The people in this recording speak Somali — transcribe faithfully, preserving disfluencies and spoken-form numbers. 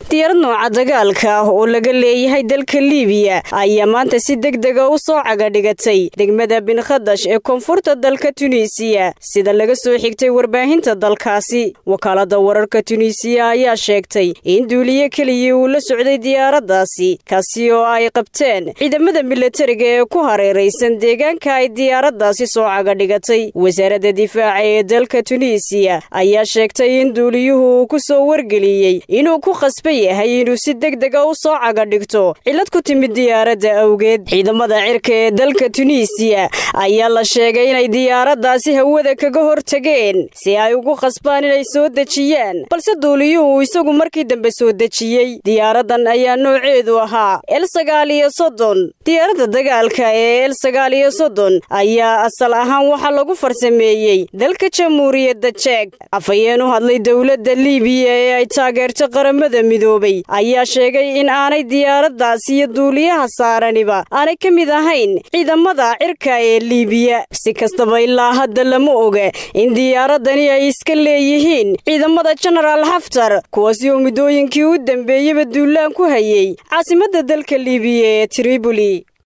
diyaarad nooca dagaalka ah oo laga leeyahay dalka Liibiya ayaa maanta si degdeg ah u soo caga dhigatay degmada bin Khadash ee koonfurta dalka Tunisia sida laga soo xigtay warbaahinta dalkaasi. Wakaalada wararka Tunisia ayaa sheegtay in duuliye kaliya uu la socday diyaaraddaasi kaasi oo ay qabteen ciidamada militariga ee ku hareeraysan deegaanka ay diyaaraddaasi soo caga dhigatay. wasaaradda difaaca ee dalka Tunisia ayaa sheegtay in duuliyuhu ku soo wargeliyay inuu ku qasbay yahay inuu si degdeg ah u soo caga dhigto cilad ku timid diyaaradda awgeed. ciidamada cirka ee dalka Tunisia ayaa la sheegay inay diyaaraddaasi hawada kaga hortageen si ay ugu qasbaan inay soo dejiyaan, balse duuliyuhu isagu markii dambe soo dejiyay. diyaaraddan ayaa nooceedu ahaa L sagaal iyo soddon. diyaaradda dagaalka ee L sagaal iyo soddon ayaa asal ahaan waxa lagu farsameeyay dalka Jamhuuriyadda Czech. afayeen u hadlay dawladda Liibiya ee ay taageerto qaramada midoobay ayaa sheegay in aanay diyaaraddaasi iyo duuliyaha saaraniba aanay ka mid ahayn ciidamada cirka ee Liibiya. si kastaba ilaa hadda lama oga in diyaaradani ay iska leeyihiin ciidamada General Haftar, kuwaasi oo midooyinkii u dambeeyay duulaan ku hayay caasimadda dalka Liibiya ee Tripoli.